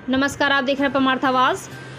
नमस्कार, आप देख रहे हैं परमार्थ आवाज।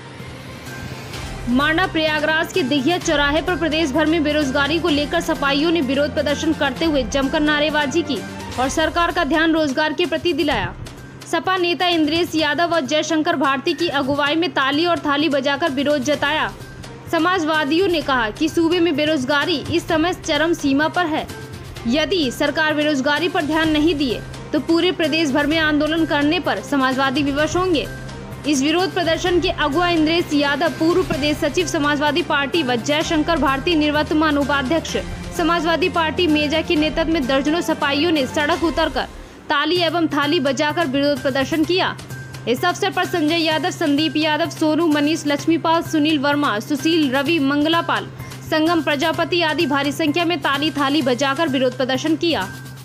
मांडा प्रयागराज के दिघिया चौराहे पर प्रदेश भर में बेरोजगारी को लेकर सपाइयों ने विरोध प्रदर्शन करते हुए जमकर नारेबाजी की और सरकार का ध्यान रोजगार के प्रति दिलाया। सपा नेता इंद्रेश यादव और जयशंकर भारती की अगुवाई में ताली और थाली बजाकर विरोध जताया। समाजवादियों ने कहा कि सूबे में बेरोजगारी इस समय चरम सीमा पर है। यदि सरकार बेरोजगारी पर ध्यान नहीं दिए तो पूरे प्रदेश भर में आंदोलन करने पर समाजवादी विवश होंगे। इस विरोध प्रदर्शन के अगुवा इंद्रेश यादव, पूर्व प्रदेश सचिव समाजवादी पार्टी व जयशंकर भारती, निवर्तमान उपाध्यक्ष समाजवादी पार्टी मेजा के नेतृत्व में दर्जनों सपाइयों ने सड़क उतरकर ताली एवं थाली बजाकर विरोध प्रदर्शन किया। इस अवसर पर संजय यादव, संदीप यादव, सोनू, मनीष, लक्ष्मीपाल, सुनील वर्मा, सुशील, रवि, मंगलापाल, संगम प्रजापति आदि भारी संख्या में ताली थाली बजाकर विरोध प्रदर्शन किया।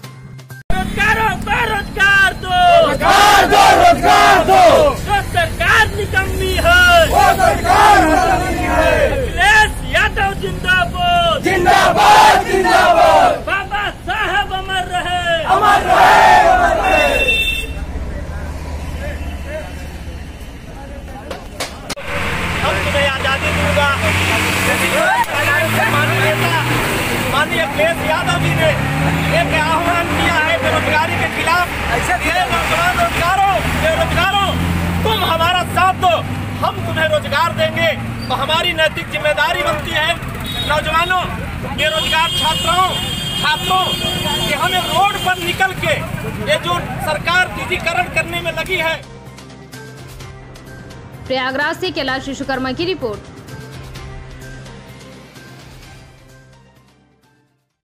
रोजगार दो, रोजगार दो। जो सरकार निकम्मी है, वो सरकार निकम्मी है। अखिलेश यादव जिंदाबाद, जिंदाबाद, जिंदाबाद। बाबा साहब अमर रहे, अमर रहे, अमर रहे। हम तुम्हें आजादी दूंगा। माननीय अखिलेश यादव जी ने एक आह्वान किया है बेरोजगारी के खिलाफ। ये नौजवान बेरोजगारों, तुम हमारा साथ दो, हम तुम्हें रोजगार देंगे। तो हमारी नैतिक जिम्मेदारी बनती है नौजवानों, बेरोजगार छात्रों कि हमें रोड पर निकल के ये जो सरकार निजीकरण करने में लगी है। प्रयागराज से कैलाश विश्वकर्मा की रिपोर्ट।